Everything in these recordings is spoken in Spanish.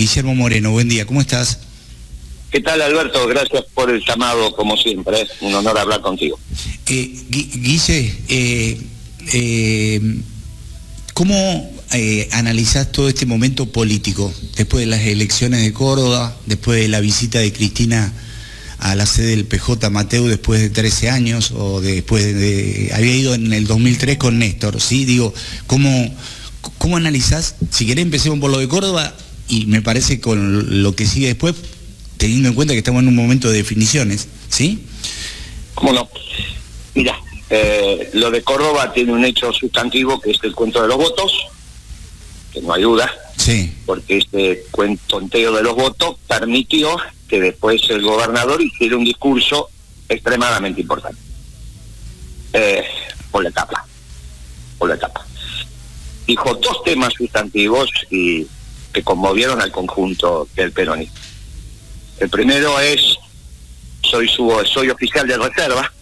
Guillermo Moreno, buen día, ¿cómo estás? ¿Qué tal, Alberto? Gracias por el llamado, como siempre, un honor hablar contigo. Guille, ¿cómo analizás todo este momento político? Después de las elecciones de Córdoba, después de la visita de Cristina a la sede del PJ Mateu después de 13 años, o después de... había ido en el 2003 con Néstor, ¿sí? Digo, ¿cómo analizás? Si querés empecemos por lo de Córdoba, y me parece con lo que sigue después, teniendo en cuenta que estamos en un momento de definiciones, ¿sí? ¿Cómo no? Mira, lo de Córdoba tiene un hecho sustantivo, que es el cuento de los votos, que no hay duda, sí, porque este conteo de los votos permitió que después el gobernador hiciera un discurso extremadamente importante, por la etapa. Dijo dos temas sustantivos y que conmovieron al conjunto del peronismo. El primero es, soy oficial de reserva,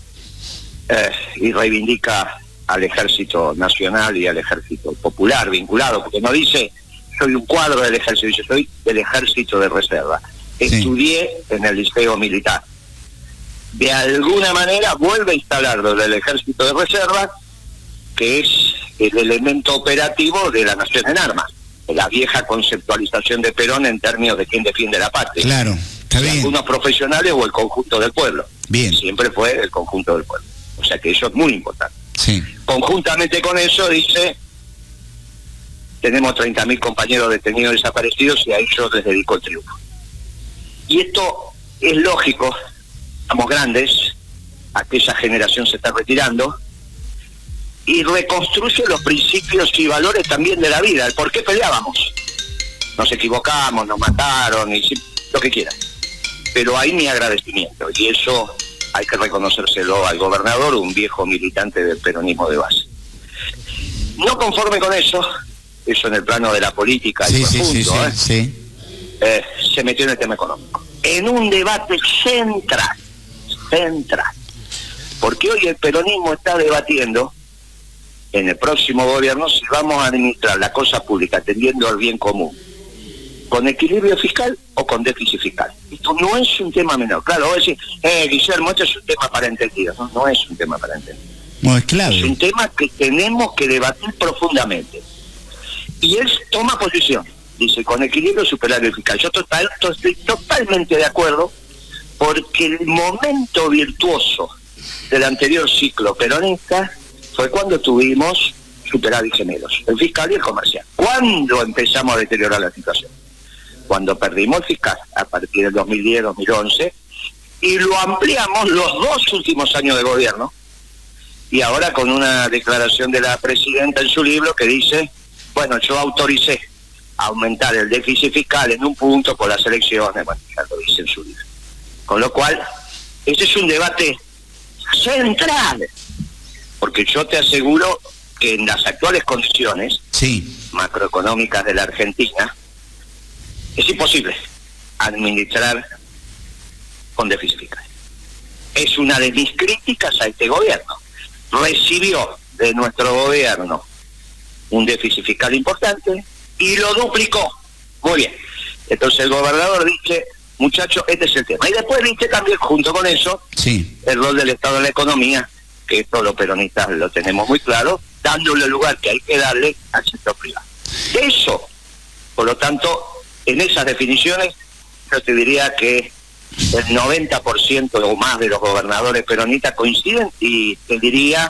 y reivindica al Ejército Nacional y al Ejército Popular vinculado, porque no dice soy un cuadro del Ejército, dice soy del Ejército de Reserva. Sí. Estudié en el Liceo Militar. De alguna manera vuelve a instalar lo del Ejército de Reserva, que es el elemento operativo de la nación en armas, la vieja conceptualización de Perón en términos de quién defiende la patria. Claro, está bien. Algunos profesionales o el conjunto del pueblo. Bien. Siempre fue el conjunto del pueblo. O sea que eso es muy importante. Sí. Conjuntamente con eso dice, tenemos 30.000 compañeros detenidos desaparecidos y a ellos les dedico el triunfo. Y esto es lógico, estamos grandes, aquella generación se está retirando, y reconstruye los principios y valores también de la vida, el por qué peleábamos. Nos equivocamos, nos mataron, y lo que quieran. Pero hay mi agradecimiento, y eso hay que reconocérselo al gobernador, un viejo militante del peronismo de base. No conforme con eso en el plano de la política, sí, profundo, sí. Se metió en el tema económico. En un debate central, porque hoy el peronismo está debatiendo en el próximo gobierno si vamos a administrar la cosa pública atendiendo al bien común, con equilibrio fiscal o con déficit fiscal. Esto no es un tema menor. Claro, vos decís, Guillermo, esto es un tema para entendidos. No, no es un tema para entendidos. No, es clave. Es un tema que tenemos que debatir profundamente. Y él toma posición. Dice, con equilibrio superario fiscal. Yo estoy totalmente de acuerdo, porque el momento virtuoso del anterior ciclo peronista fue cuando tuvimos superávit generoso, el fiscal y el comercial. ¿Cuándo empezamos a deteriorar la situación? Cuando perdimos el fiscal, a partir del 2010, 2011, y lo ampliamos los dos últimos años de gobierno, y ahora con una declaración de la presidenta en su libro que dice, bueno, yo autoricé aumentar el déficit fiscal en un punto por las elecciones, bueno, ya lo dice en su libro. Con lo cual, ese es un debate central, porque yo te aseguro que en las actuales condiciones macroeconómicas de la Argentina, es imposible administrar con déficit fiscal. Es una de mis críticas a este gobierno. Recibió de nuestro gobierno un déficit fiscal importante y lo duplicó. Muy bien. Entonces el gobernador dice, muchachos, este es el tema. Y después dice también, junto con eso, el rol del Estado en la economía, que esto los peronistas lo tenemos muy claro, dándole el lugar que hay que darle al sector privado. Eso, por lo tanto, en esas definiciones, yo te diría que el 90% o más de los gobernadores peronistas coinciden, y te diría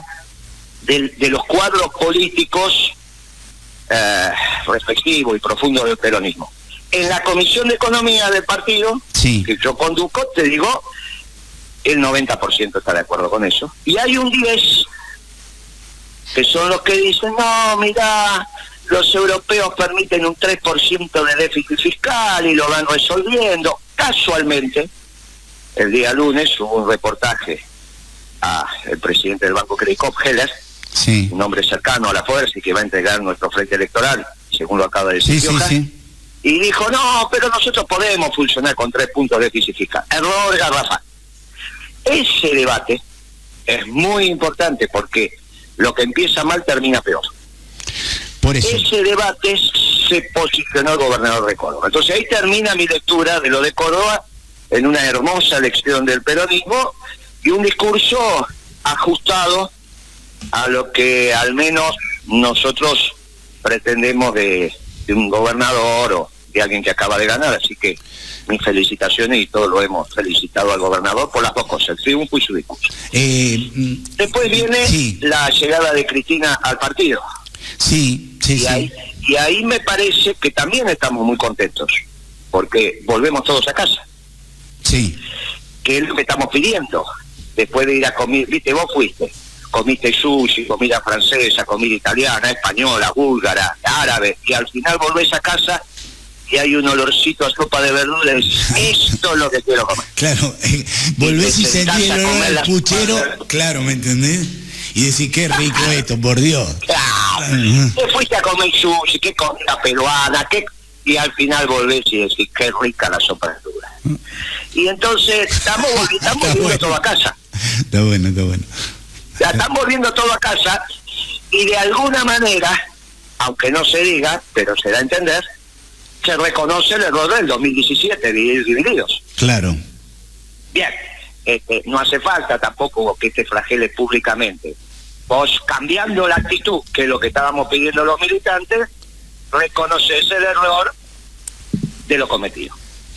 de los cuadros políticos reflexivos y profundos del peronismo. En la Comisión de Economía del partido, que yo conduzco, te digo, el 90% está de acuerdo con eso. Y hay un 10% que son los que dicen, no, mirá, los europeos permiten un 3% de déficit fiscal y lo van resolviendo. Casualmente, el día lunes hubo un reportaje al presidente del Banco Crédito, Heller, un hombre cercano a la fuerza y que va a entregar nuestro frente electoral, según lo acaba de decir Johan, y dijo, no, pero nosotros podemos funcionar con 3 puntos de déficit fiscal. Error garrafal. Ese debate es muy importante porque lo que empieza mal termina peor. Por eso. Ese debate se posicionó el gobernador de Córdoba. Entonces ahí termina mi lectura de lo de Córdoba en una hermosa lección del peronismo y un discurso ajustado a lo que al menos nosotros pretendemos de un gobernador o de alguien que acaba de ganar. Así que mis felicitaciones, y todos lo hemos felicitado al gobernador por las dos cosas, el triunfo y su discurso. Después viene la llegada de Cristina al partido. Sí. Y ahí me parece que también estamos muy contentos, porque volvemos todos a casa. Sí. Que es lo que estamos pidiendo, después de ir a comer, viste, vos fuiste, comiste sushi, comida francesa, comida italiana, española, búlgara, árabe, y al final volvés a casa y hay un olorcito a sopa de verduras, esto es lo que quiero comer. Claro, volvés y sentís el olor al puchero, claro, ¿me entendés? Y decís, qué rico esto, por Dios. Claro, te fuiste a comer sushi, qué comida peruana, y al final volvés y decís, qué rica la sopa de verduras. Y entonces estamos volviendo todo a casa. Está bueno. Ya están volviendo todo a casa, y de alguna manera, aunque no se diga, pero se da a entender, se reconoce el error del 2017 de ir divididos. Claro. Bien, no hace falta tampoco que te flagele públicamente. Vos, cambiando la actitud, que es lo que estábamos pidiendo los militantes, reconoces el error de lo cometido.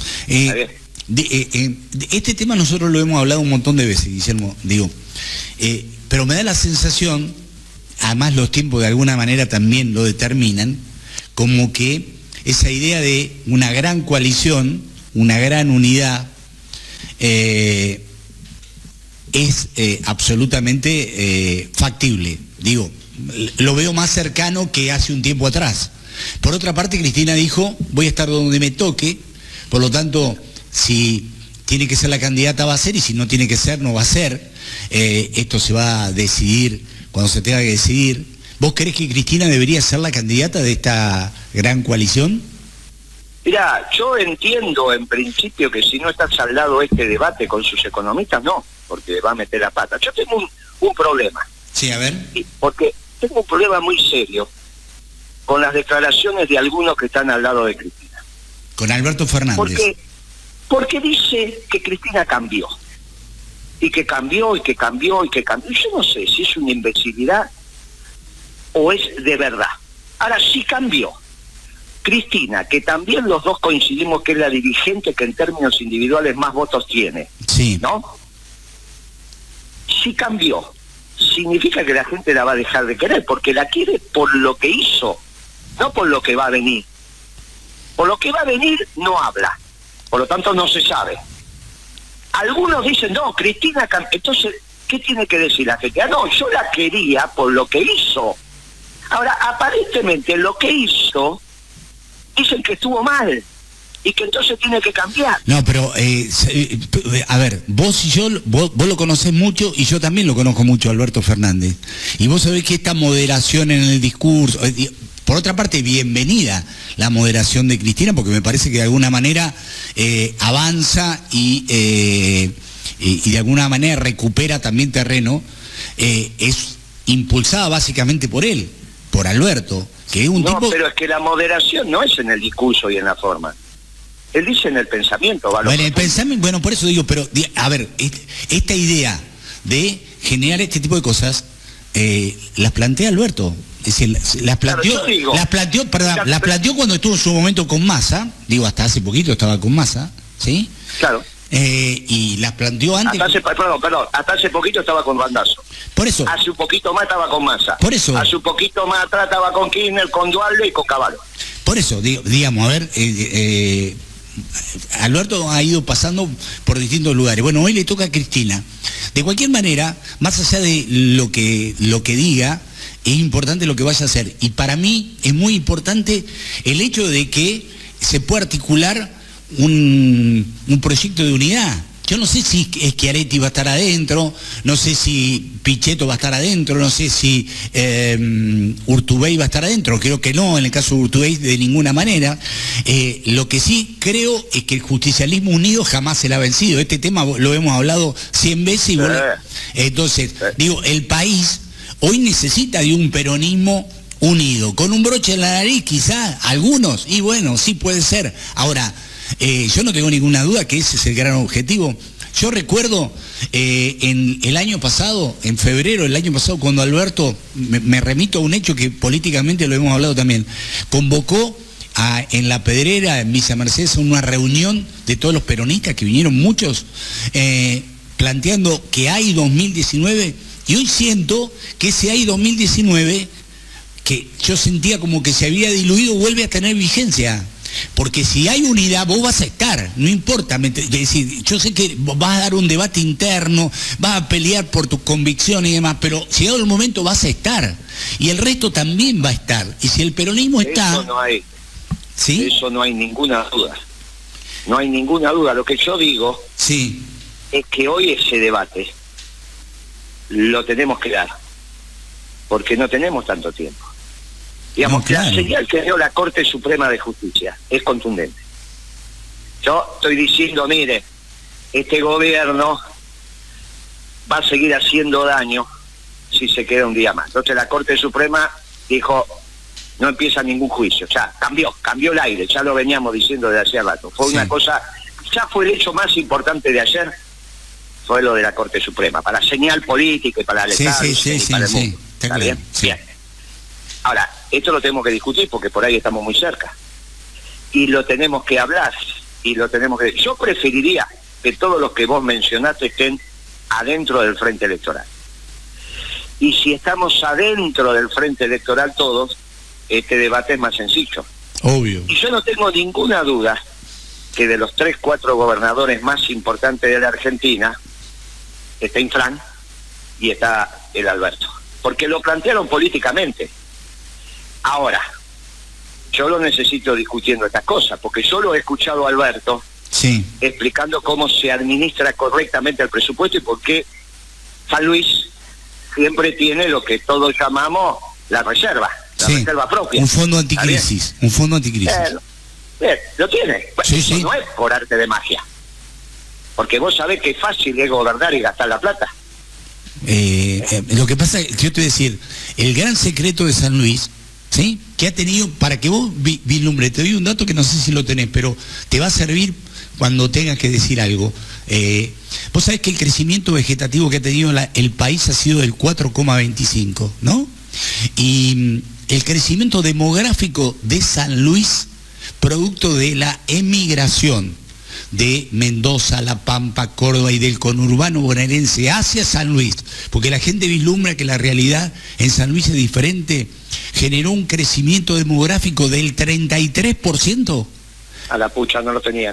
Este tema nosotros lo hemos hablado un montón de veces, Guillermo, pero me da la sensación, además los tiempos de alguna manera también lo determinan, como que esa idea de una gran coalición, una gran unidad, es absolutamente factible. Digo, lo veo más cercano que hace un tiempo atrás. Por otra parte, Cristina dijo, voy a estar donde me toque, por lo tanto, si tiene que ser la candidata va a ser, y si no tiene que ser, no va a ser. Esto se va a decidir cuando se tenga que decidir. ¿Vos creés que Cristina debería ser la candidata de esta gran coalición? Mirá, yo entiendo en principio que si no está saldado este debate con sus economistas, no, porque va a meter la pata. Yo tengo un problema. Sí, a ver. Porque tengo un problema muy serio con las declaraciones de algunos que están al lado de Cristina. Con Alberto Fernández. Porque dice que Cristina cambió. Y que cambió. Y yo no sé si es una imbecilidad o es de verdad. Ahora sí cambió. Cristina, que también los dos coincidimos que es la dirigente que en términos individuales más votos tiene. Sí. ¿No? Sí cambió. Significa que la gente la va a dejar de querer, porque la quiere por lo que hizo, no por lo que va a venir. Por lo que va a venir no habla. Por lo tanto no se sabe. Algunos dicen, no, Cristina cambió. Entonces, ¿qué tiene que decir la gente? No, yo la quería por lo que hizo. Ahora, aparentemente lo que hizo, dicen que estuvo mal y que entonces tiene que cambiar. No, pero, a ver, vos lo conocés mucho y yo también lo conozco mucho, Alberto Fernández. Y vos sabés que esta moderación en el discurso, por otra parte, bienvenida la moderación de Cristina, porque me parece que de alguna manera avanza y de alguna manera recupera también terreno, es impulsada básicamente por él, por Alberto, que es un tipo... No, pero es que la moderación no es en el discurso y en la forma. Él dice en el pensamiento. Bueno, el pensamiento, bueno, por eso digo, pero, a ver, esta idea de generar este tipo de cosas, las plantea Alberto. Es decir, las planteó cuando estuvo en su momento con Massa, digo, hasta hace poquito estaba con Massa, ¿sí? Claro. Y las planteó antes... hasta hace poquito estaba con Randazzo. Por eso. Hace un poquito más estaba con Massa. Por eso. Hace un poquito más atrás estaba con Kirchner, con Dualde y con Cavallo. Por eso, digamos, a ver, Alberto ha ido pasando por distintos lugares. Bueno, hoy le toca a Cristina. De cualquier manera, más allá de lo que diga, es importante lo que vaya a hacer. Y para mí es muy importante el hecho de que se pueda articular un proyecto de unidad. Yo no sé si Schiaretti va a estar adentro, no sé si Pichetto va a estar adentro, no sé si Urtubey va a estar adentro, creo que no, en el caso de Urtubey de ninguna manera. Lo que sí creo es que el justicialismo unido jamás se la ha vencido. Este tema lo hemos hablado 100 veces y entonces, digo, el país hoy necesita de un peronismo unido, con un broche en la nariz quizá, algunos, y bueno, sí puede ser. Ahora, yo no tengo ninguna duda que ese es el gran objetivo. Yo recuerdo en el año pasado, en febrero del año pasado, cuando Alberto, me remito a un hecho que políticamente lo hemos hablado también, convocó en La Pedrera, en Villa Mercedes, una reunión de todos los peronistas, que vinieron muchos, planteando que hay 2019, y hoy siento que ese hay 2019, que yo sentía como que se había diluido, vuelve a tener vigencia. Porque si hay unidad, vos vas a estar, no importa. Es decir, yo sé que vas a dar un debate interno, vas a pelear por tus convicciones y demás, pero llegado el momento vas a estar. Y el resto también va a estar. Y si el peronismo está... Eso no hay, ¿sí? Eso no hay ninguna duda. No hay ninguna duda. Lo que yo digo sí. es que hoy ese debate lo tenemos que dar, porque no tenemos tanto tiempo. Digamos, no, claro. La señal que dio la Corte Suprema de Justicia es contundente. Yo estoy diciendo, mire, este gobierno va a seguir haciendo daño si se queda un día más. Entonces la Corte Suprema dijo, no empieza ningún juicio, ya cambió el aire, ya lo veníamos diciendo desde hace rato. Fue una cosa, ya fue el hecho más importante de ayer, fue lo de la Corte Suprema, para la señal política y para el Estado y para el mundo. ¿Está bien? Sí. Bien. Ahora, esto lo tenemos que discutir porque por ahí estamos muy cerca. Y lo tenemos que hablar. Y lo tenemos que... Yo preferiría que todos los que vos mencionaste estén adentro del frente electoral. Y si estamos adentro del frente electoral todos, este debate es más sencillo. Obvio. Y yo no tengo ninguna duda que de los 3, 4 gobernadores más importantes de la Argentina, está Infran y está el Alberto. Porque lo plantearon políticamente. Ahora, yo lo necesito discutiendo estas cosas, porque yo lo he escuchado a Alberto explicando cómo se administra correctamente el presupuesto y por qué San Luis siempre tiene lo que todos llamamos la reserva propia. Un fondo anticrisis, Bien, lo tiene. Bueno, sí. No es por arte de magia, porque vos sabés que fácil es gobernar y gastar la plata. Lo que pasa, yo te voy a decir, el gran secreto de San Luis, ¿sí?, que ha tenido, para que vos vislumbres, te doy un dato que no sé si lo tenés, pero te va a servir cuando tengas que decir algo. Vos sabés que el crecimiento vegetativo que ha tenido el país ha sido del 4,25, ¿no? Y el crecimiento demográfico de San Luis, producto de la emigración de Mendoza, La Pampa, Córdoba y del conurbano bonaerense hacia San Luis, porque la gente vislumbra que la realidad en San Luis es diferente, generó un crecimiento demográfico del 33%. A la pucha, no lo tenía.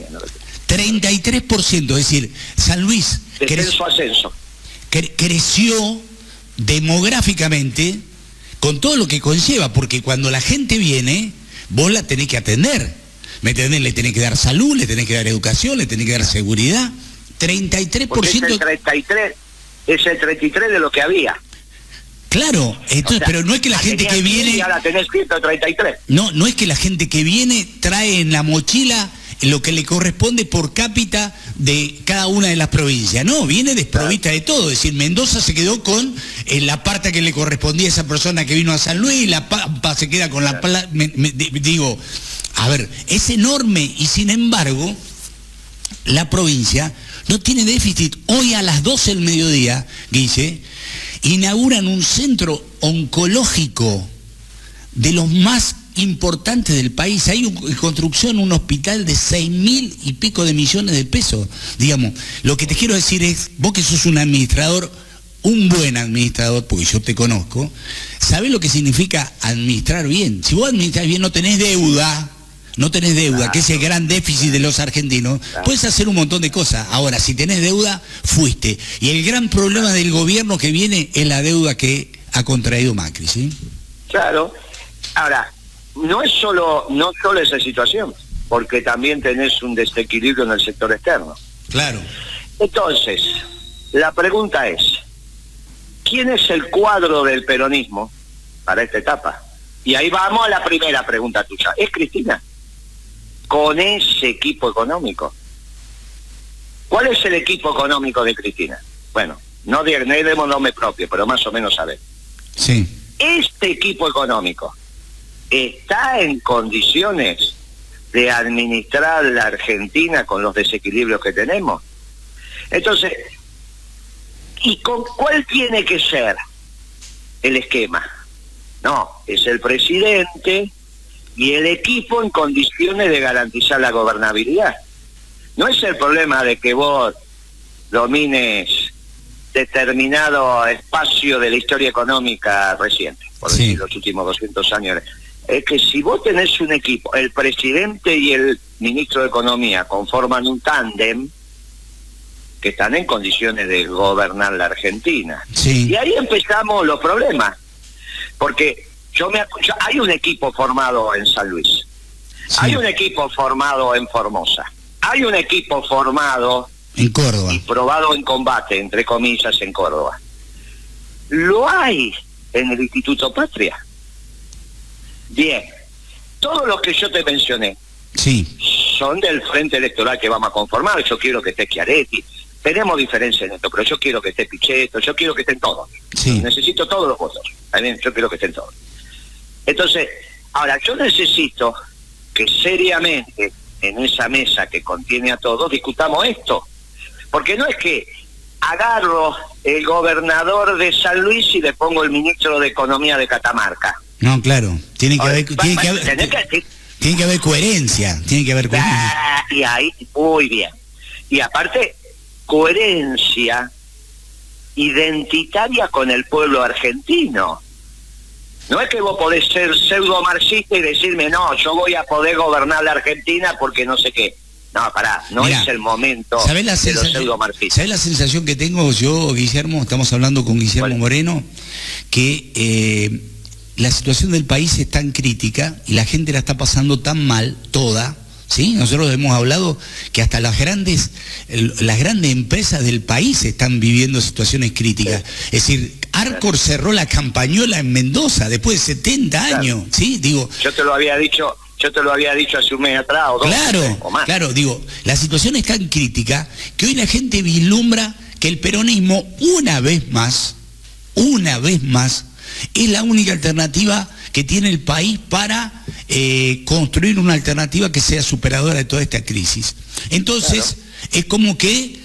33%, es decir, San Luis ascenso. Creció demográficamente con todo lo que conlleva, porque cuando la gente viene, vos la tenés que atender. ¿Me entendés? Le tenés que dar salud, le tenés que dar educación, le tenés que dar seguridad. 33%. Porque es el 33 de lo que había. Claro, entonces, pero no es que la gente que viene... Ya la tenés 133. No es que la gente que viene trae en la mochila lo que le corresponde por cápita de cada una de las provincias. No, viene desprovista de todo. Es decir, Mendoza se quedó con la parte que le correspondía a esa persona que vino a San Luis, La Pampa se queda con la... Digo... A ver, es enorme y sin embargo, la provincia no tiene déficit. Hoy a las 12 del mediodía, Guille, inauguran un centro oncológico de los más importantes del país. Hay en construcción un hospital de 6.000 y pico de millones de pesos. Digamos, lo que te quiero decir es, vos que sos un administrador, un buen administrador, porque yo te conozco, sabés lo que significa administrar bien. Si vos administrás bien, no tenés deuda, que es el gran déficit de los argentinos, puedes hacer un montón de cosas. Ahora, si tenés deuda, fuiste. Y el gran problema del gobierno que viene es la deuda que ha contraído Macri, ¿sí? Claro. Ahora, no solo esa situación, porque también tenés un desequilibrio en el sector externo. Claro. Entonces, la pregunta es, ¿quién es el cuadro del peronismo para esta etapa? Y ahí vamos a la primera pregunta tuya. ¿Es Cristina? Con ese equipo económico. ¿Cuál es el equipo económico de Cristina? Bueno, no demos nombre propio, pero más o menos saber. Sí. este equipo económico está en condiciones de administrar la Argentina con los desequilibrios que tenemos. Entonces, ¿y con cuál tiene que ser el esquema? No, es el presidente y el equipo en condiciones de garantizar la gobernabilidad. No es el problema de que vos domines determinado espacio de la historia económica reciente, por decir los últimos 200 años. Es que si vos tenés un equipo, el presidente y el ministro de Economía conforman un tándem que están en condiciones de gobernar la Argentina. Sí. Y ahí empezamos los problemas, porque hay un equipo formado en San Luis, sí. Hay un equipo formado en Formosa, hay un equipo formado en Córdoba y probado en combate, entre comillas, en Córdoba. Lo hay en el Instituto Patria. Bien, todos los que yo te mencioné son del frente electoral que vamos a conformar. Yo quiero que esté Schiaretti, tenemos diferencias en esto, pero yo quiero que esté Pichetto, yo quiero que estén todos. Necesito todos los votos. También yo quiero que estén todos. Entonces, ahora yo necesito que seriamente en esa mesa que contiene a todos discutamos esto. Porque no es que agarro el gobernador de San Luis y le pongo el ministro de Economía de Catamarca. No, claro. Tiene que haber coherencia. Tiene que haber coherencia. Y ahí, muy bien. Y aparte, coherencia identitaria con el pueblo argentino. No es que vos podés ser pseudo marxista y decirme, no, yo voy a poder gobernar la Argentina porque no sé qué. No, pará, Mirá, es el momento de los pseudo-marxistas. ¿Sabés la sensación que tengo yo, Guillermo? Estamos hablando con Guillermo Moreno, que la situación del país es tan crítica y la gente la está pasando tan mal, toda, ¿sí? Nosotros hemos hablado que hasta las grandes empresas del país están viviendo situaciones críticas. Es decir, Arcor cerró la campañola en Mendoza después de 70 años, ¿sí? Digo, yo te lo había dicho hace un mes atrás o 2 meses o más. Claro, digo, la situación es tan crítica que hoy la gente vislumbra que el peronismo una vez más, es la única alternativa que tiene el país para construir una alternativa que sea superadora de toda esta crisis. Entonces, es como que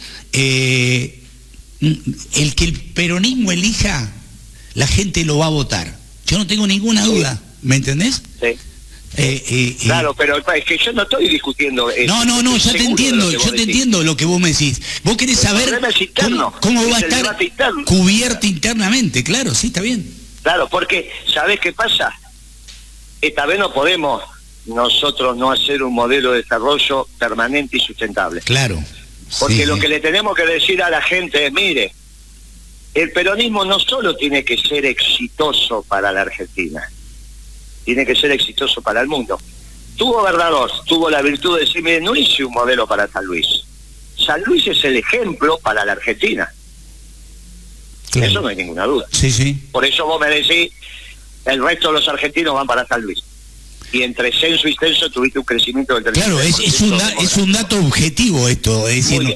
el que el peronismo elija, la gente lo va a votar. Yo no tengo ninguna duda, ¿me entendés? Sí. Claro, pero es que yo no estoy discutiendo eso. No, yo te entiendo lo que vos me decís. Vos querés saber cómo va a estar cubierta internamente, claro, sí, está bien. Claro, porque, ¿sabés qué pasa? Esta vez no podemos nosotros no hacer un modelo de desarrollo permanente y sustentable. Claro. Porque lo que le tenemos que decir a la gente es, mire, el peronismo no solo tiene que ser exitoso para la Argentina, tiene que ser exitoso para el mundo. Tu gobernador tuvo la virtud de decir, mire, no hice un modelo para San Luis. San Luis es el ejemplo para la Argentina. Claro. Eso no hay ninguna duda. Sí. Por eso vos me decís, el resto de los argentinos van para San Luis. Y entre censo y censo tuviste un crecimiento del 30%. Claro, es un dato objetivo esto. Es decir,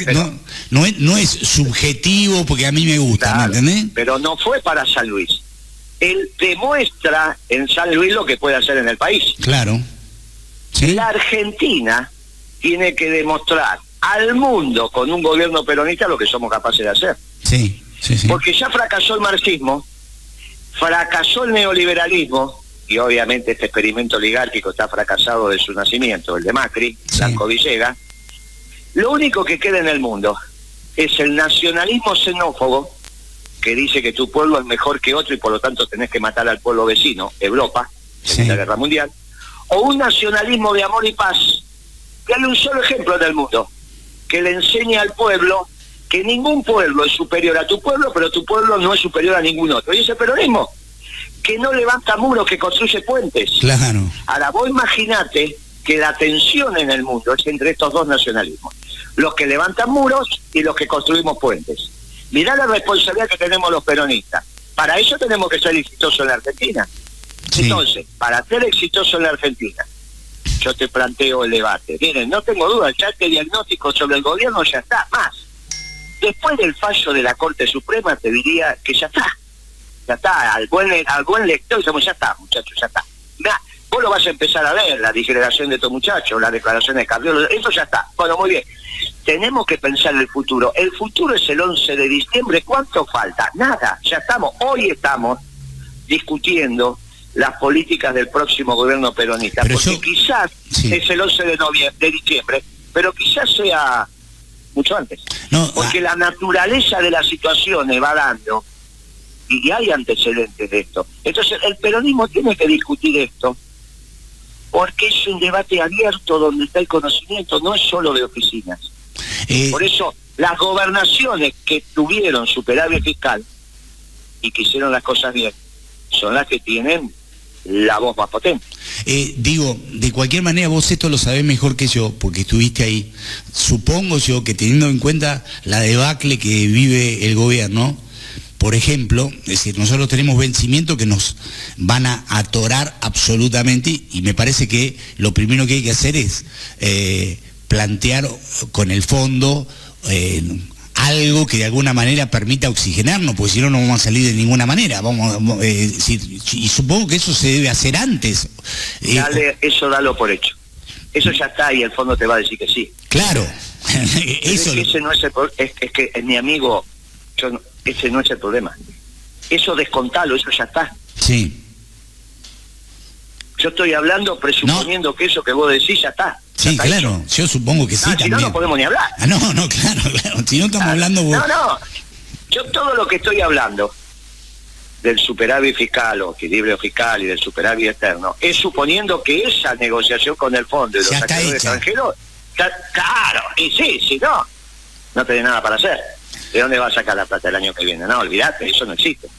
no es subjetivo porque a mí me gusta, claro, ¿me entendés? Pero no fue para San Luis. Él demuestra en San Luis lo que puede hacer en el país. Claro. ¿Sí? La Argentina tiene que demostrar al mundo con un gobierno peronista lo que somos capaces de hacer. Sí. Porque ya fracasó el marxismo, fracasó el neoliberalismo, y obviamente este experimento oligárquico está fracasado de su nacimiento, el de Macri, Blanco Villegas. Lo único que queda en el mundo es el nacionalismo xenófobo, que dice que tu pueblo es mejor que otro y por lo tanto tenés que matar al pueblo vecino, Europa, en la Guerra Mundial, o un nacionalismo de amor y paz, que hay un solo ejemplo en el mundo, que le enseña al pueblo que ningún pueblo es superior a tu pueblo, pero tu pueblo no es superior a ningún otro. Y ese peronismo, que no levanta muros, que construye puentes. Claro. Ahora vos imaginate que la tensión en el mundo es entre estos dos nacionalismos, los que levantan muros y los que construimos puentes. Mirá la responsabilidad que tenemos los peronistas. Para eso tenemos que ser exitosos en la Argentina. Sí. Entonces, para ser exitoso en la Argentina, yo te planteo el debate. Miren, no tengo duda, ya este diagnóstico sobre el gobierno ya está. Más, después del fallo de la Corte Suprema te diría que ya está. Ya está, al buen lector decimos, ya está, muchachos, ya está. Mirá, vos lo vas a empezar a ver, la disgregación de estos muchachos, las declaraciones de cardiólogos, eso ya está. Bueno, muy bien. Tenemos que pensar en el futuro. El futuro es el 11 de diciembre. ¿Cuánto falta? Nada, ya estamos. Hoy estamos discutiendo las políticas del próximo gobierno peronista. Pero porque quizás es el 11 de diciembre, pero quizás sea mucho antes. No, porque la naturaleza de las situaciones va dando, y hay antecedentes de esto. Entonces el peronismo tiene que discutir esto, porque es un debate abierto donde está el conocimiento, no es solo de oficinas. Por eso las gobernaciones que tuvieron superávit fiscal y que hicieron las cosas bien, son las que tienen la voz más potente. Digo, de cualquier manera vos esto lo sabés mejor que yo, porque estuviste ahí. Supongo yo que teniendo en cuenta la debacle que vive el gobierno, por ejemplo, es decir, nosotros tenemos vencimientos que nos van a atorar absolutamente, y me parece que lo primero que hay que hacer es plantear con el fondo algo que de alguna manera permita oxigenarnos, porque si no, no vamos a salir de ninguna manera. Y supongo que eso se debe hacer antes. Dale, eso dalo por hecho. Eso ya está y el fondo te va a decir que sí. Claro. Eso ese no es es que mi amigo, ese no es el problema. Eso descontalo, eso ya está. Sí. Yo estoy hablando presuponiendo que eso que vos decís ya está. Sí, claro, yo supongo que sí también. Si no, no podemos ni hablar. No, claro. Si no estamos hablando... No. Yo todo lo que estoy hablando del superávit fiscal o equilibrio fiscal y del superávit externo es suponiendo que esa negociación con el fondo y los actores extranjeros... Claro, y sí, si no, no tenés nada para hacer. ¿De dónde va a sacar la plata el año que viene? No, olvidate, eso no existe.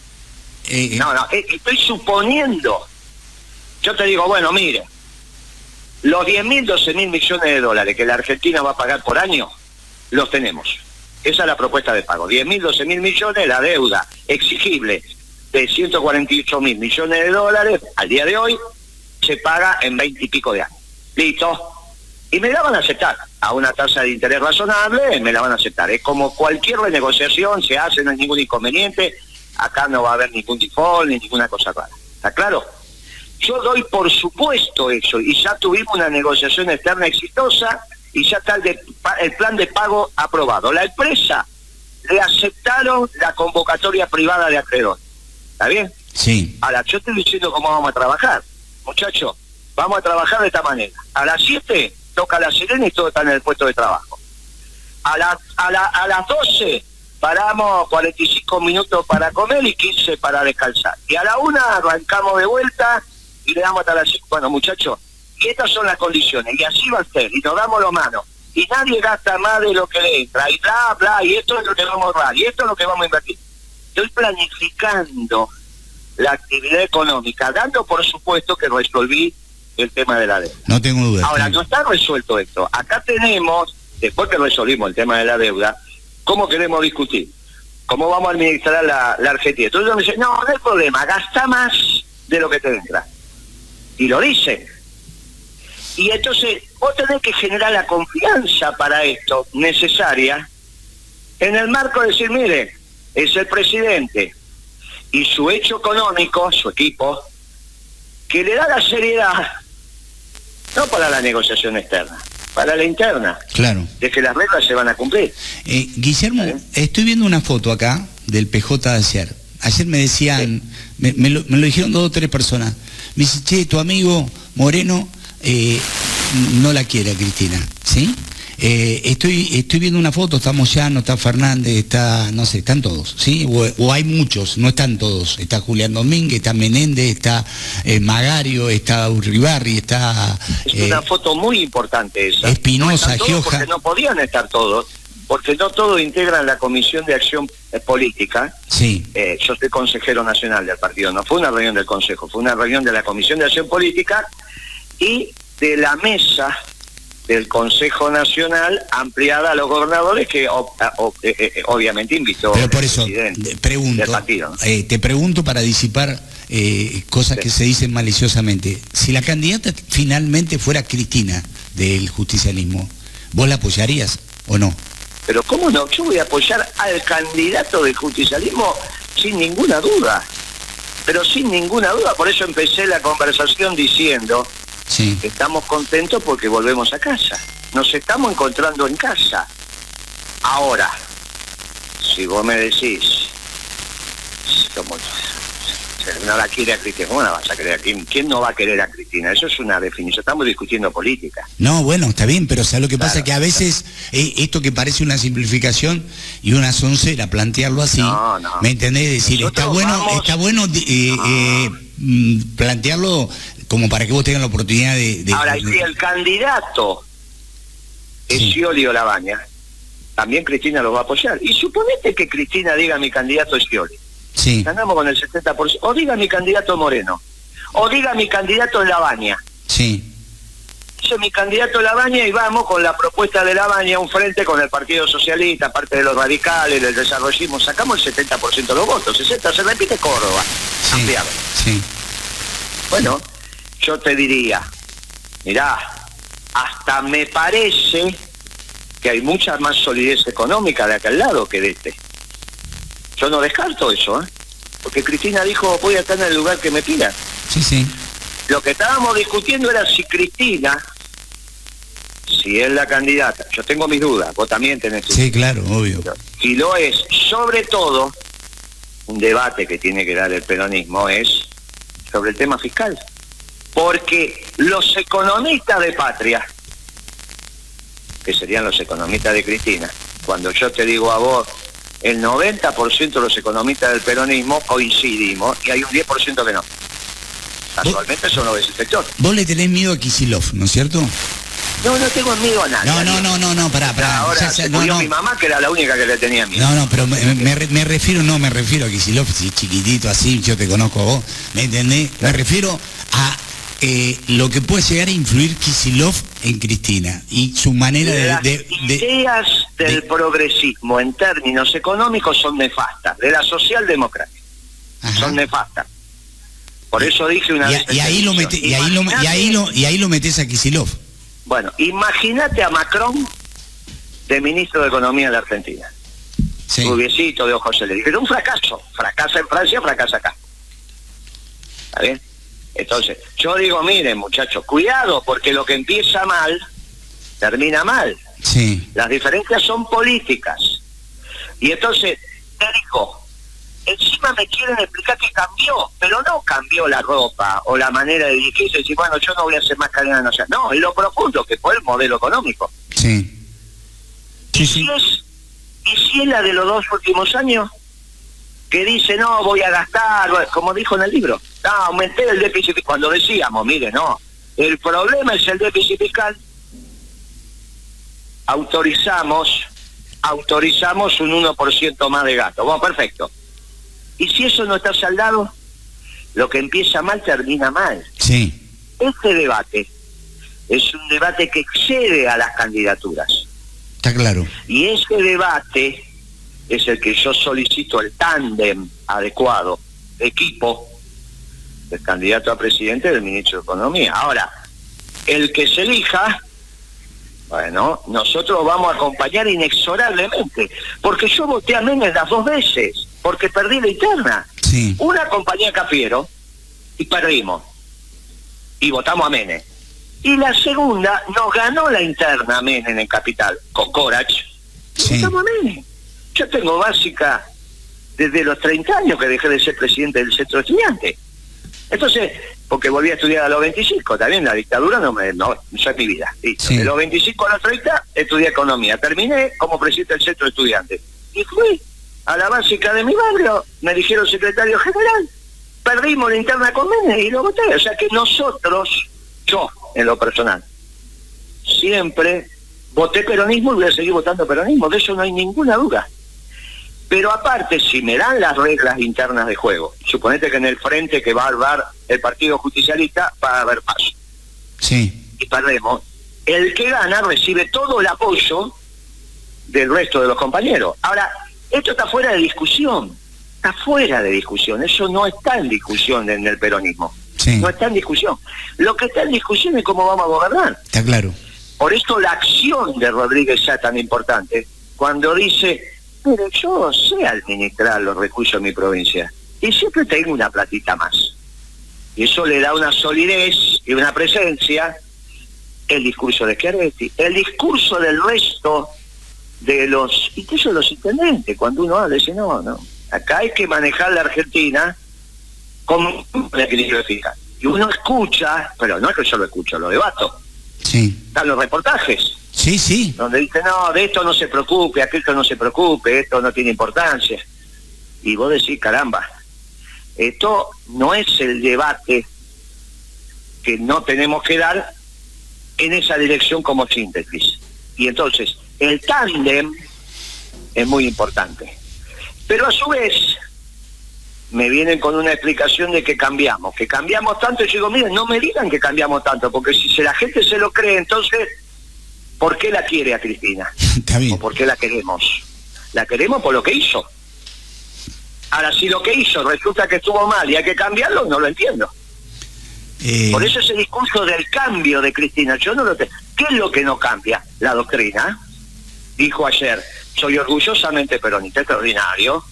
Estoy suponiendo. Yo te digo, bueno, mire, los 10.000, 12.000 millones de dólares que la Argentina va a pagar por año, los tenemos. Esa es la propuesta de pago. 10.000, 12.000 millones, la deuda exigible de 148.000 millones de dólares, al día de hoy, se paga en 20 y pico de años. Listo. Y me la van a aceptar. A una tasa de interés razonable, me la van a aceptar. Es como cualquier renegociación, se hace, no hay ningún inconveniente. Acá no va a haber ningún default ni ninguna cosa rara. ¿Está claro? Yo doy por supuesto eso, y ya tuvimos una negociación externa exitosa, y ya está el plan de pago aprobado. La empresa le aceptaron la convocatoria privada de acreedores. ¿Está bien? Sí. Ahora, yo estoy diciendo cómo vamos a trabajar. Muchachos, vamos a trabajar de esta manera. A las 7 toca la sirena y todos están en el puesto de trabajo. A las 12 paramos 45 minutos para comer y 15 para descansar. Y a la 1 arrancamos de vuelta y le damos hasta las 5. Bueno, muchachos, y estas son las condiciones, y así va a ser, y nos damos las manos, y nadie gasta más de lo que le entra, y bla, bla, y esto es lo que vamos a ahorrar, y esto es lo que vamos a invertir. Estoy planificando la actividad económica, dando por supuesto que resolví el tema de la deuda. No tengo duda. Ahora, no está resuelto esto. Acá tenemos, después que resolvimos el tema de la deuda, ¿cómo queremos discutir? ¿Cómo vamos a administrar la Argentina? Entonces yo me dice, no hay problema, gasta más de lo que te entra. Y lo dice. Y entonces vos tenés que generar la confianza para esto necesaria en el marco de decir, mire, es el presidente y su hecho económico, su equipo, que le da la seriedad, no para la negociación externa, para la interna. Claro. De que las metas se van a cumplir. Guillermo, estoy viendo una foto acá del PJ de ayer. Ayer me decían, sí. me lo dijeron 2 o 3 personas. Me dice, che, tu amigo Moreno no la quiere a Cristina, ¿sí? Estoy viendo una foto, está Moyano, está Fernández, está, no sé, están todos, ¿sí? O hay muchos, no están todos. Está Julián Domínguez, está Menéndez, está Magario, está Urribarri, está... Es una foto muy importante esa. Espinosa, no Gioja. Porque no podían estar todos, porque no todos integran la Comisión de Acción Política. Sí. Yo soy consejero nacional del partido, no fue una reunión del Consejo, fue una reunión de la Comisión de Acción Política y de la mesa del Consejo Nacional ampliada a los gobernadores que obviamente invitó. Pero por eso pregunto, del partido, ¿no? Te pregunto para disipar cosas que se dicen maliciosamente. Si la candidata finalmente fuera Cristina del justicialismo, ¿vos la apoyarías o no? Pero ¿cómo no? Yo voy a apoyar al candidato del justicialismo sin ninguna duda. pero sin ninguna duda. Por eso empecé la conversación diciendo Sí. que estamos contentos porque volvemos a casa. Nos estamos encontrando en casa. Ahora, si vos me decís, como no la quiere a Cristina, ¿cómo la vas a querer? ¿Quién no va a querer a Cristina? Eso es una definición. Estamos discutiendo política. No, bueno, está bien, pero ¿sabes lo que pasa? Claro, Que a veces esto que parece una simplificación y una soncera, plantearlo así, No. ¿me entendés? Decir, Nosotros está bueno plantearlo como para que vos tengas la oportunidad de... Ahora, si el candidato es Sí. Scioli o Labaña, también Cristina lo va a apoyar. Y suponete que Cristina diga mi candidato es Scioli. Sí, Ganamos con el 70%. O diga mi candidato Moreno. O diga mi candidato Labaña. sí, Dice mi candidato Labaña y vamos con la propuesta de Labaña, un frente con el Partido Socialista, parte de los radicales, del desarrollismo. Sacamos el 70% de los votos. 60 se repite Córdoba. sí, Ampliado. sí. Bueno, yo te diría, mirá, hasta me parece que hay mucha más solidez económica de aquel lado que de este. Yo no descarto eso, porque Cristina dijo, voy a estar en el lugar que me pidan. Sí, sí. Lo que estábamos discutiendo era si Cristina, si es la candidata, yo tengo mis dudas, vos también tenés tus Sí, claro, obvio. dudas. Si lo es, sobre todo, un debate que tiene que dar el peronismo es sobre el tema fiscal. Porque los economistas de Patria, que serían los economistas de Cristina, cuando yo te digo a vos, el 90% de los economistas del peronismo coincidimos y hay un 10% que no. Casualmente son los del sector. Vos le tenés miedo a Kicillof, ¿no es cierto? No miedo a nadie. No, pará. Ahora se murió mi mamá, que era la única que le tenía miedo. No, pero me refiero a Kicillof, si chiquitito así, yo te conozco a vos, ¿me entendés? Me refiero a lo que puede llegar a influir Kicillof en Cristina y su manera Las ideas del progresismo en términos económicos son nefastas, de la socialdemocracia. Ajá. Son nefastas. Por eso dije una vez... Y ahí lo metés a Kicillof. Bueno, imagínate a Macron de ministro de Economía de la Argentina. Sí. Rubiecito, de ojos celestes. Pero un fracaso. Fracasa en Francia, fracasa acá. ¿Está bien? Entonces, yo digo, miren, muchachos, cuidado, porque lo que empieza mal, termina mal. Sí. Las diferencias son políticas. Y entonces, te digo, encima me quieren explicar que cambió, pero no cambió la ropa o la manera de dirigirse, decir, bueno, yo no voy a hacer más cadena nacional. No, en lo profundo, que fue el modelo económico. Sí. ¿Y si es la de los 2 últimos años? Que dice, no, voy a gastar, como dijo en el libro, no, aumenté el déficit fiscal. Cuando decíamos, mire, no, el problema es el déficit fiscal, autorizamos un 1% más de gasto. Bueno, perfecto. Y si eso no está saldado, lo que empieza mal termina mal. Sí. Este debate es un debate que excede a las candidaturas. Está claro. Y ese debate es el que yo solicito, el tándem adecuado, equipo del candidato a presidente y del ministro de Economía. Ahora, el que se elija, bueno, nosotros vamos a acompañar inexorablemente, porque yo voté a Menem las 2 veces, porque perdí la interna. Sí. Una acompañé a Cafiero y perdimos, y votamos a Menem. Y la segunda nos ganó la interna Menem en Capital, con Corach, y Sí. votamos a Menem. Yo tengo básica desde los 30 años que dejé de ser presidente del centro estudiante. Entonces, porque volví a estudiar a los 25, también la dictadura no es mi vida. Listo. Sí. De los 25 a los 30 estudié economía. Terminé como presidente del centro estudiante. Y fui a la básica de mi barrio, me eligieron secretario general. Perdimos la interna con Menem y lo voté. O sea que nosotros, yo en lo personal, siempre voté peronismo y voy a seguir votando peronismo. De eso no hay ninguna duda. Pero aparte, si me dan las reglas internas de juego, suponete que en el frente que va a armar el Partido Justicialista va a haber paso. Sí. Y perdemos. El que gana recibe todo el apoyo del resto de los compañeros. Ahora, esto está fuera de discusión. Está fuera de discusión. Eso no está en discusión en el peronismo. Sí. No está en discusión. Lo que está en discusión es cómo vamos a gobernar. Está claro. Por esto la acción de Rodríguez ya tan importante, cuando dice, pero yo sé administrar los recursos de mi provincia. y siempre tengo una platita más. Y eso le da una solidez y una presencia. El discurso de Schiaretti, el discurso del resto de los, incluso los intendentes, cuando uno habla, dice, no, acá hay que manejar la Argentina como un equilibrio fiscal. Y uno escucha, pero no es que yo lo escucho, lo debato. Sí. Están los reportajes. Sí, sí. Donde dice, no, de esto no se preocupe, aquello no se preocupe, esto no tiene importancia. Y vos decís, caramba, esto no es el debate que no tenemos que dar en esa dirección como síntesis. Y entonces, el tándem es muy importante. Pero a su vez, me vienen con una explicación de que cambiamos tanto, y yo digo, miren, no me digan que cambiamos tanto, porque si la gente se lo cree, entonces, ¿por qué la quiere a Cristina? Está bien. ¿O por qué la queremos? La queremos por lo que hizo. Ahora, si lo que hizo resulta que estuvo mal y hay que cambiarlo, no lo entiendo. Por eso ese discurso del cambio de Cristina, yo no lo tengo. ¿Qué es lo que no cambia? La doctrina. Dijo ayer, soy orgullosamente peronista, extraordinario,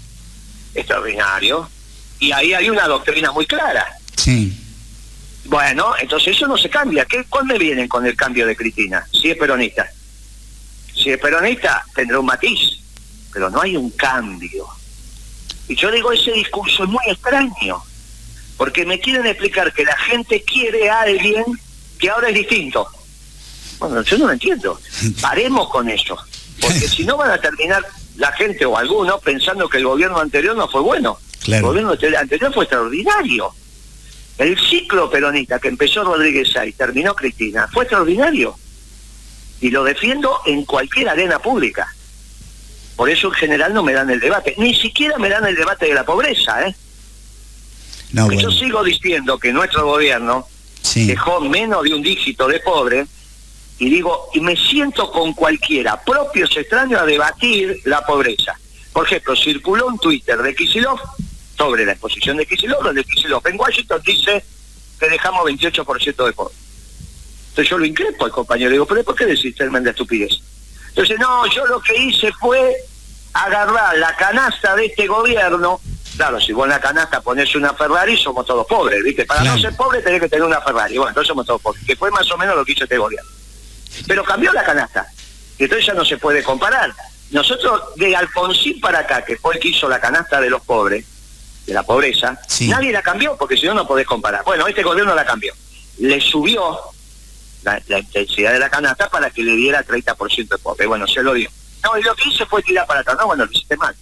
y ahí hay una doctrina muy clara. Sí. Bueno, entonces eso no se cambia. ¿Cuándo me vienen con el cambio de Cristina? Si es peronista. Si es peronista, tendrá un matiz, pero no hay un cambio. Y yo digo, ese discurso es muy extraño, porque me quieren explicar que la gente quiere a alguien que ahora es distinto. Bueno, yo no lo entiendo. Paremos con eso, porque si no van a terminar la gente o algunos pensando que el gobierno anterior no fue bueno. Claro. El gobierno anterior fue extraordinario. El ciclo peronista que empezó Rodríguez Sá y terminó Cristina fue extraordinario. Y lo defiendo en cualquier arena pública. Por eso en general no me dan el debate. Ni siquiera me dan el debate de la pobreza, ¿eh? No, bueno. Yo sigo diciendo que nuestro gobierno dejó menos de un dígito de pobre, y digo, y me siento con cualquiera, propios extraños, a debatir la pobreza. Por ejemplo, circuló un Twitter de Kicillof sobre la exposición de Kicillof, donde Kicillof en Washington dice que dejamos 28% de pobre. Entonces yo lo increpo al compañero, digo, ¿pero por qué decís tremenda estupidez? Entonces, no, yo lo que hice fue agarrar la canasta de este gobierno. Claro, si vos en la canasta ponés una Ferrari, somos todos pobres, ¿viste? Para no ser pobre tenés que tener una Ferrari. Bueno, entonces somos todos pobres, que fue más o menos lo que hizo este gobierno. Pero cambió la canasta, y entonces ya no se puede comparar. Nosotros, de Alfonsín para acá, que fue el que hizo la canasta de los pobres, de la pobreza, nadie la cambió, porque si no, no podés comparar. Bueno, este gobierno la cambió. Le subió la intensidad de la canasta para que le diera 30% de pobre. Bueno, se lo dio. No, y lo que hice fue tirar para atrás. No, bueno, lo hiciste mal.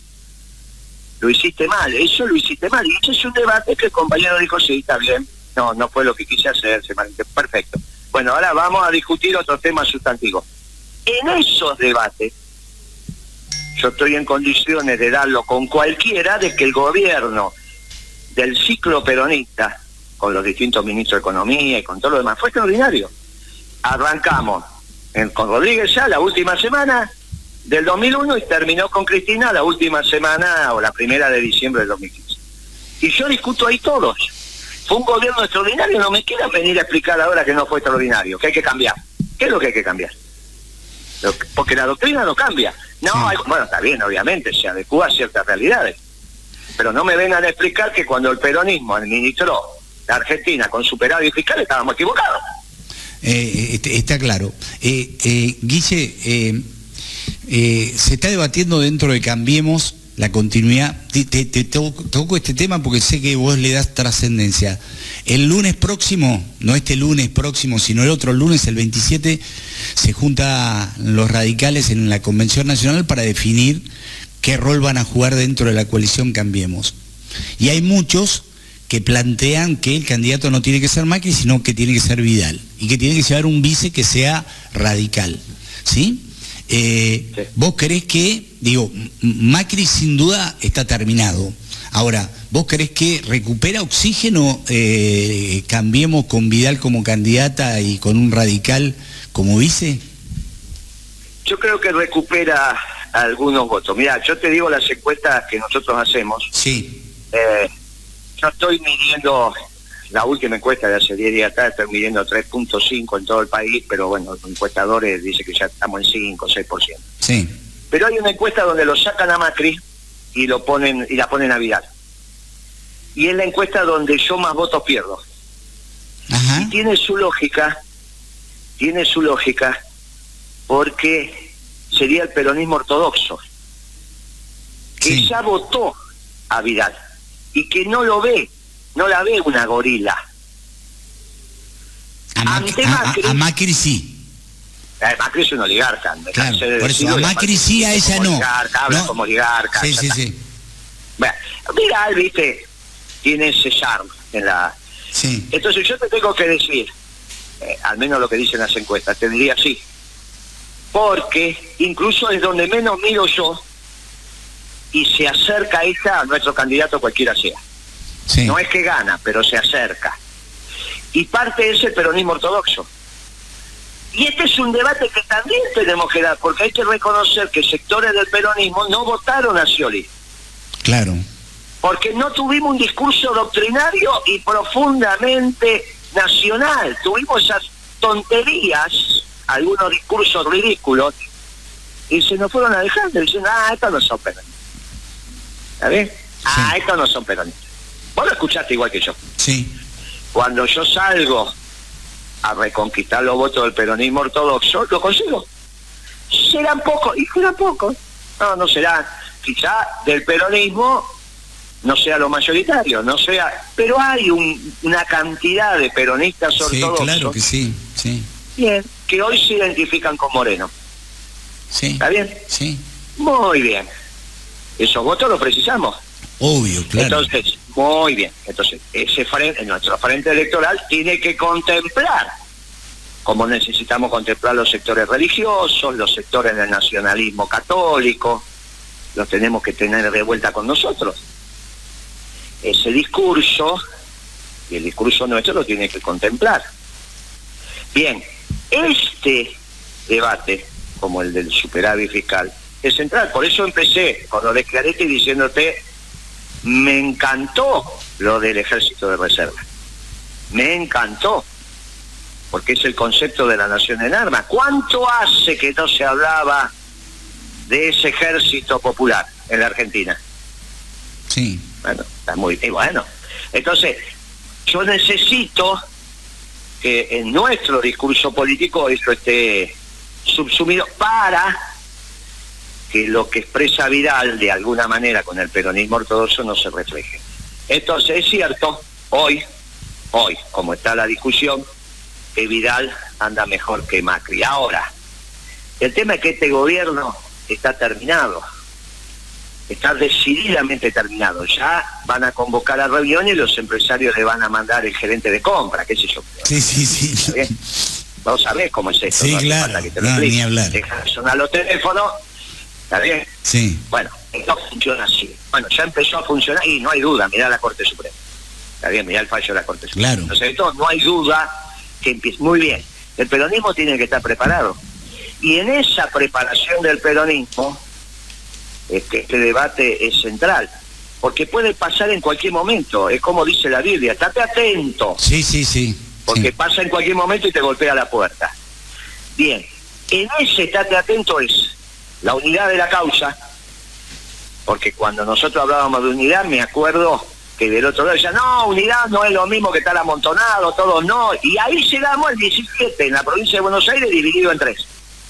Eso lo hiciste mal. Y ese es un debate que el compañero dijo, sí, está bien. No fue lo que quise hacer, perfecto. Bueno, ahora vamos a discutir otros temas sustantivos. En esos debates, yo estoy en condiciones de darlo con cualquiera, de que el gobierno del ciclo peronista, con los distintos ministros de Economía y con todo lo demás, fue extraordinario. Arrancamos con Rodríguez ya la última semana del 2001 y terminó con Cristina la última semana o la primera de diciembre del 2015. Y yo discuto ahí todos. Fue un gobierno extraordinario, no me quieran venir a explicar ahora que no fue extraordinario, que hay que cambiar. ¿Qué es lo que hay que cambiar? Porque la doctrina no cambia. Bueno, está bien, obviamente, se adecúa a ciertas realidades. Pero no me vengan a explicar que cuando el peronismo administró la Argentina con superávit fiscal estábamos equivocados. Está claro. Guille, se está debatiendo dentro de Cambiemos la continuidad. Te toco este tema porque sé que vos le das trascendencia. El lunes próximo, no este lunes próximo, sino el otro lunes, el 27, se juntan los radicales en la Convención Nacional para definir qué rol van a jugar dentro de la coalición Cambiemos. Y hay muchos que plantean que el candidato no tiene que ser Macri, sino que tiene que ser Vidal, y que tiene que llevar un vice que sea radical, ¿sí? Sí. ¿Vos creés que, Macri sin duda está terminado? Ahora, ¿vos creés que recupera oxígeno Cambiemos con Vidal como candidata y con un radical como vice? Yo creo que recupera algunos votos. Mirá, yo te digo las encuestas que nosotros hacemos. Sí. Yo estoy midiendo la última encuesta de hace 10 días atrás, estoy midiendo 3.5 en todo el país, pero bueno, los encuestadores dicen que ya estamos en 5 o 6%. Sí. Pero hay una encuesta donde lo sacan a Macri y la ponen a Vidal. y es la encuesta donde yo más votos pierdo. Ajá. Y tiene su lógica, porque sería el peronismo ortodoxo, que Sí. ya votó a Vidal, y que no lo ve, no la ve una gorila. A Macri sí. Macri es un oligarca. Claro, por eso, a Macri sí, a ella no. Habla No. como oligarca. Sí, sí, sí. Bueno, Vidal, viste, tiene ese charme en la... Sí. Entonces yo te tengo que decir, al menos lo que dicen las encuestas, te diría sí. Porque incluso es donde menos miro yo, y se acerca ella a nuestro candidato cualquiera sea. Sí. No es que gana, pero se acerca. Y parte es el peronismo ortodoxo. Y este es un debate que también tenemos que dar, porque hay que reconocer que sectores del peronismo no votaron a Scioli. Claro. Porque no tuvimos un discurso doctrinario y profundamente nacional. Tuvimos esas tonterías, algunos discursos ridículos, y se nos fueron alejando diciendo, estos no son peronistas. ¿Está bien? Sí. Estos no son peronistas. Vos lo escuchaste igual que yo. Sí. Cuando yo salgo a reconquistar los votos del peronismo ortodoxo, lo consigo. Serán pocos, y serán pocos. No serán. Quizá del peronismo no sea lo mayoritario, no sea, pero hay una cantidad de peronistas ortodoxos, Sí, claro que sí, sí. bien, que hoy se identifican con Moreno. Sí. ¿Está bien? Sí. Muy bien. Esos votos los precisamos. Obvio, claro. Entonces, muy bien. Entonces, ese frente, nuestro frente electoral tiene que contemplar, como necesitamos contemplar los sectores religiosos, los sectores del nacionalismo católico, los tenemos que tener de vuelta con nosotros. Ese discurso, y el discurso nuestro lo tiene que contemplar. Bien, este debate, como el del superávit fiscal, es central. Por eso empecé con lo de Schiaretti diciéndote, me encantó lo del ejército de reserva. Me encantó, porque es el concepto de la nación en armas. ¿Cuánto hace que no se hablaba de ese ejército popular en la Argentina? Sí. Bueno, está muy bueno. Entonces, yo necesito que en nuestro discurso político eso esté subsumido para que lo que expresa Vidal de alguna manera con el peronismo ortodoxo no se refleje. Entonces es cierto, hoy, como está la discusión, que Vidal anda mejor que Macri. Ahora, el tema es que este gobierno está terminado, está decididamente terminado. Ya van a convocar a reunión y los empresarios le van a mandar el gerente de compra, qué sé yo. Sí, sí, sí. ¿Bien? Vos sabés cómo es esto. Sí, no claro, que te lo no, explique. ni hablar. Dejan de sonar los teléfonos, ¿está bien? Sí. Bueno, esto funciona así. Bueno, ya empezó a funcionar y no hay duda, mirá la Corte Suprema. Está bien, mirá el fallo de la Corte Suprema. Claro. Entonces esto no hay duda que empiece. Muy bien, el peronismo tiene que estar preparado. Y en esa preparación del peronismo, este debate es central. Porque puede pasar en cualquier momento, es como dice la Biblia, estate atento. Sí, sí, sí. Porque Sí. pasa en cualquier momento y te golpea la puerta. Bien, en ese estate atento es la unidad de la causa, porque cuando nosotros hablábamos de unidad, me acuerdo que del otro lado decían, no, unidad no es lo mismo que estar amontonado, todos no, y ahí llegamos al 17, en la provincia de Buenos Aires, dividido en 3.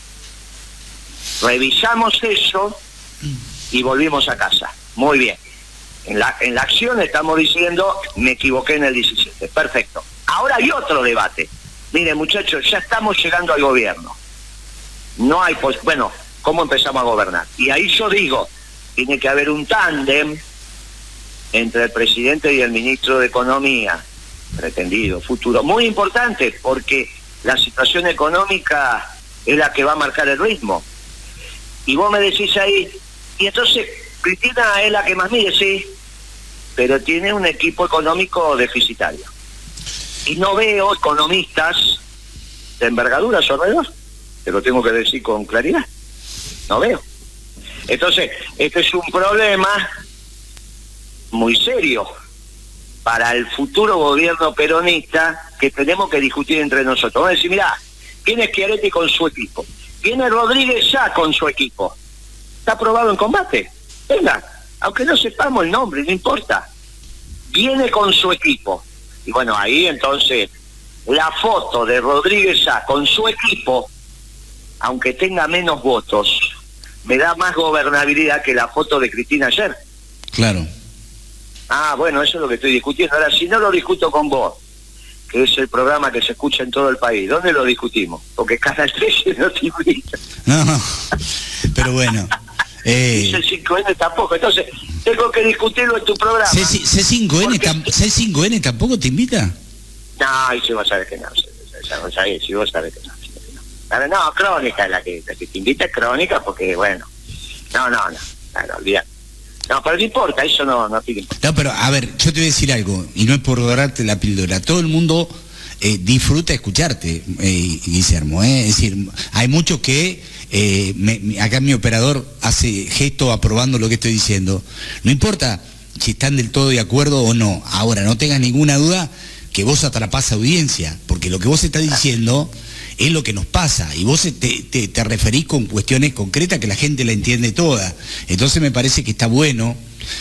Revisamos eso y volvimos a casa. Muy bien. En la acción estamos diciendo, me equivoqué en el 17. Perfecto. Ahora hay otro debate. Miren, muchachos, ya estamos llegando al gobierno. No hay, pues, bueno, ¿cómo empezamos a gobernar? Y ahí yo digo, tiene que haber un tándem entre el presidente y el ministro de Economía, pretendido, futuro. Muy importante, porque la situación económica es la que va a marcar el ritmo. Y vos me decís ahí, y entonces Cristina es la que más mide, sí, pero tiene un equipo económico deficitario. Y no veo economistas de envergadura alrededor, te lo tengo que decir con claridad. No veo. Entonces, este es un problema muy serio para el futuro gobierno peronista que tenemos que discutir entre nosotros. Vamos a decir, mirá, viene Schiaretti con su equipo, viene Rodríguez ya con su equipo. ¿Está aprobado en combate? Venga, aunque no sepamos el nombre, no importa. viene con su equipo. Y bueno, ahí entonces la foto de Rodríguez Sá con su equipo, aunque tenga menos votos, me da más gobernabilidad que la foto de Cristina ayer. Claro. Ah, bueno, eso es lo que estoy discutiendo. Ahora, si no lo discuto con vos, que es el programa que se escucha en todo el país, ¿dónde lo discutimos? Porque cada 13 no te invita. No, pero bueno. Dice el 5N tampoco, entonces tengo que discutirlo en tu programa. ¿C5N tampoco te invita? No, y si vos sabés que no, si vos sabés que no. Pero no, Crónica es la que te invita, Crónica, porque bueno, no, olvidar. No, pero no importa, eso no tiene importa. No, pero a ver, yo te voy a decir algo, y no es por dorarte la píldora, todo el mundo disfruta escucharte, Guillermo, es decir, hay muchos que, acá mi operador hace gesto aprobando lo que estoy diciendo, no importa si están del todo de acuerdo o no, ahora no tengas ninguna duda que vos atrapás audiencia, porque lo que vos estás diciendo es lo que nos pasa, y vos te referís con cuestiones concretas que la gente la entiende toda, entonces me parece que está bueno.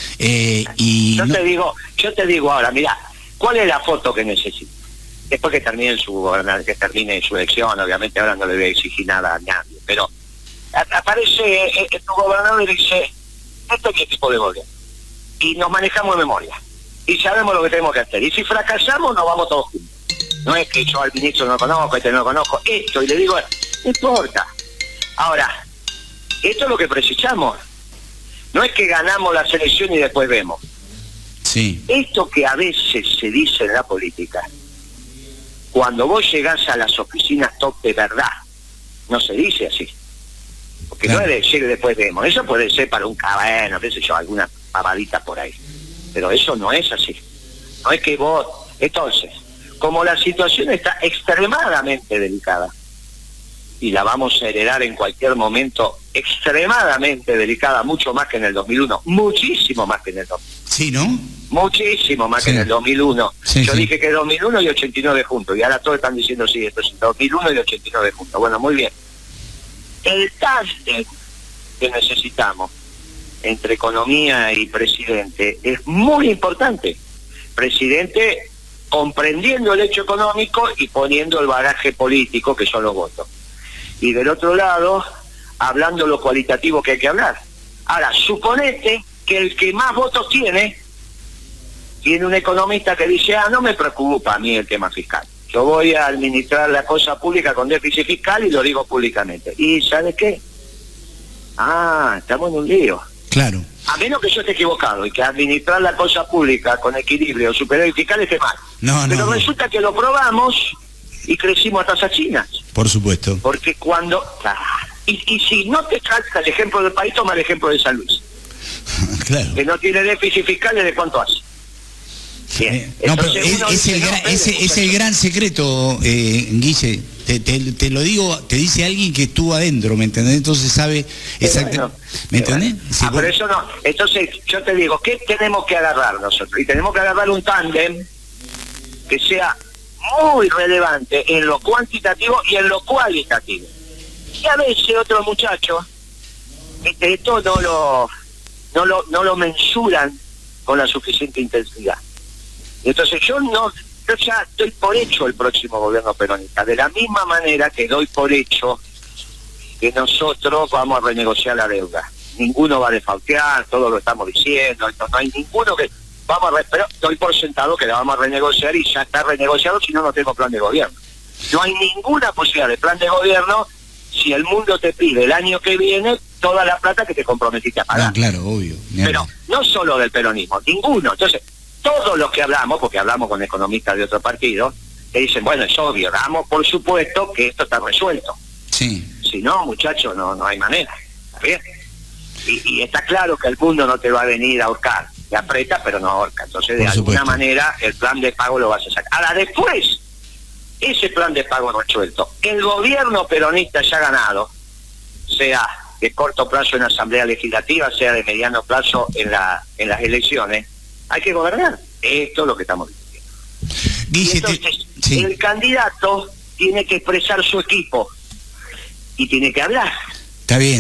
Yo te digo ahora, mira, ¿cuál es la foto que necesito? Después que termine su elección, obviamente ahora no le voy a exigir nada a nadie, pero aparece tu gobernador y dice, esto es mi equipo de gobierno, y nos manejamos de memoria, y sabemos lo que tenemos que hacer, y si fracasamos nos vamos todos juntos. No es que yo al ministro no lo conozco, este no lo conozco, esto, y le digo, no importa. Ahora, esto es lo que precisamos. No es que ganamos la selección y después vemos. Sí. Esto que a veces se dice en la política, cuando vos llegás a las oficinas top de verdad, no se dice así. Porque claro, no es decir después vemos. Eso puede ser para un caballero, qué sé yo, alguna pavadita por ahí. Pero eso no es así. No es que vos... Entonces, como la situación está extremadamente delicada, y la vamos a heredar en cualquier momento extremadamente delicada, mucho más que en el 2001, muchísimo más que en el 2001. Sí, ¿no? Muchísimo más que en el 2001. Yo dije que 2001 y 89 juntos, y ahora todos están diciendo sí, esto es 2001 y 89 juntos. Bueno, muy bien. El tándem que necesitamos entre economía y presidente es muy importante. Presidente comprendiendo el hecho económico y poniendo el bagaje político, que son los votos. Y del otro lado, hablando lo cualitativo que hay que hablar. Ahora, suponete que el que más votos tiene un economista que dice, no me preocupa a mí el tema fiscal. Yo voy a administrar la cosa pública con déficit fiscal y lo digo públicamente. ¿Y sabe qué? Estamos en un lío. Claro. A menos que yo esté equivocado y que administrar la cosa pública con equilibrio superior y fiscal esté mal. Pero resulta que lo probamos y crecimos a tasas chinas. Por supuesto. Porque cuando... Y si no te trata el ejemplo del país, toma el ejemplo de San Luis. Claro. Que no tiene déficit fiscal, ¿de cuánto hace? Bien. No, pero es el gran secreto, Guille. Te lo digo, te dice alguien que estuvo adentro, ¿me entendés? Entonces sabe exactamente. Bueno, ¿me entendés? Sí, pero eso no. Entonces, yo te digo, ¿qué tenemos que agarrar nosotros? Y tenemos que agarrar un tándem que sea muy relevante en lo cuantitativo y en lo cualitativo. Y a veces otros muchachos, esto no lo mensuran con la suficiente intensidad. Entonces yo ya doy por hecho el próximo gobierno peronista, de la misma manera que doy por hecho que nosotros vamos a renegociar la deuda. Ninguno va a defaltear, todo lo estamos diciendo, no hay ninguno que... pero doy por sentado que la vamos a renegociar y ya está renegociado, si no tengo plan de gobierno. No hay ninguna posibilidad de plan de gobierno si el mundo te pide el año que viene toda la plata que te comprometiste a pagar. Claro, obvio. Pero no solo del peronismo, ninguno. Entonces, todos los que hablamos, porque hablamos con economistas de otro partido, que dicen, bueno, es obvio, damos por supuesto que esto está resuelto. Sí. Si no, muchachos, no hay manera. ¿Está bien? Y está claro que el mundo no te va a venir a ahorcar. Te aprieta, pero no ahorca. Entonces, de alguna manera, el plan de pago lo vas a sacar. Ahora, después, ese plan de pago resuelto, el gobierno peronista ya ganado, sea de corto plazo en la Asamblea Legislativa, sea de mediano plazo en las elecciones, hay que gobernar. Esto es lo que estamos diciendo. Entonces, el candidato tiene que expresar su equipo y tiene que hablar. Está bien.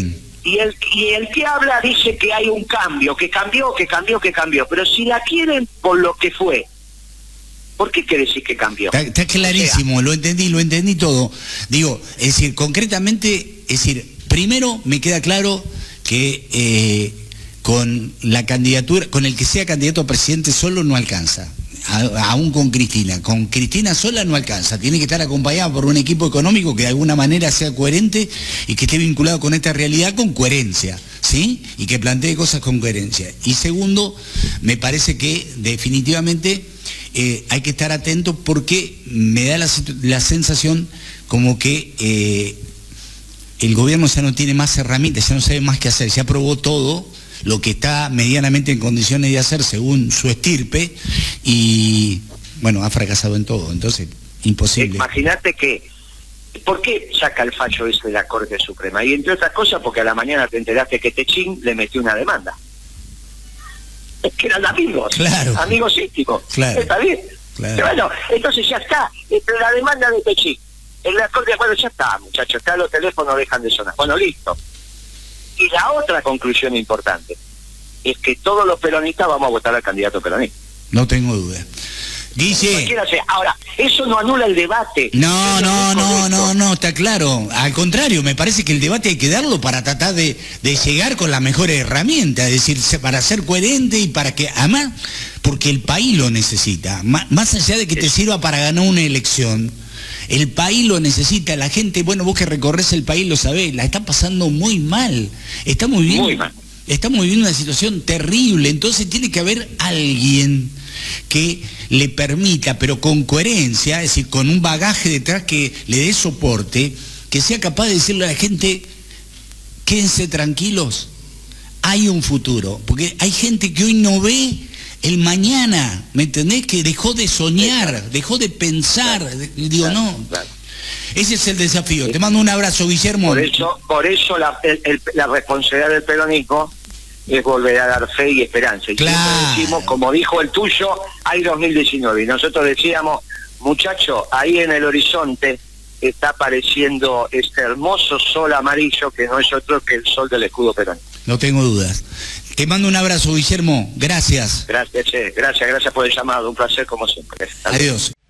Y el que habla dice que hay un cambio, que cambió, pero si la quieren por lo que fue, ¿por qué quiere decir que cambió? Está clarísimo, o sea, lo entendí todo. Digo, es decir, concretamente, primero me queda claro que con la candidatura, con el que sea candidato a presidente solo no alcanza. Aún con Cristina sola no alcanza, tiene que estar acompañada por un equipo económico que de alguna manera sea coherente y que esté vinculado con esta realidad con coherencia, ¿sí? Y que plantee cosas con coherencia. Y segundo, me parece que definitivamente hay que estar atento porque me da la sensación como que el gobierno ya no tiene más herramientas, ya no sabe más qué hacer, ya probó todo lo que está medianamente en condiciones de hacer según su estirpe y, bueno, ha fracasado en todo, entonces, imposible. Imagínate que, ¿por qué saca el fallo ese de la Corte Suprema? Y entre otras cosas porque a la mañana te enteraste que Techín le metió una demanda. Es que eran amigos, claro, amigos íntimos, claro, ¿está bien? Claro. Pero bueno, entonces ya está, entre la demanda de Techín, en la Corte, bueno, ya está, muchachos, ya los teléfonos dejan de sonar, bueno, listo. Y la otra conclusión importante es que todos los peronistas vamos a votar al candidato peronista. No tengo duda. Guille. Ahora, eso no anula el debate. No, está claro. Al contrario, me parece que el debate hay que darlo para tratar de llegar con las mejores herramientas, es decir, para ser coherente y para que, además, porque el país lo necesita. Más allá de que te sirva para ganar una elección, el país lo necesita, la gente, bueno, vos que recorres el país lo sabés, la está pasando muy mal, estamos viviendo una situación terrible, entonces tiene que haber alguien que le permita, pero con coherencia, es decir, con un bagaje detrás que le dé soporte, que sea capaz de decirle a la gente, quédense tranquilos, hay un futuro, porque hay gente que hoy no ve el mañana, ¿me entendés? Que dejó de soñar, dejó de pensar, digo, no. Ese es el desafío. Te mando un abrazo, Guillermo. Por eso la responsabilidad del peronismo es volver a dar fe y esperanza. Y claro, decimos, como dijo el tuyo, hay 2019. Y nosotros decíamos, muchacho, ahí en el horizonte está apareciendo este hermoso sol amarillo que no es otro que el sol del escudo peronista. No tengo dudas. Te mando un abrazo, Guillermo. Gracias. Gracias por el llamado. Un placer como siempre. Adiós.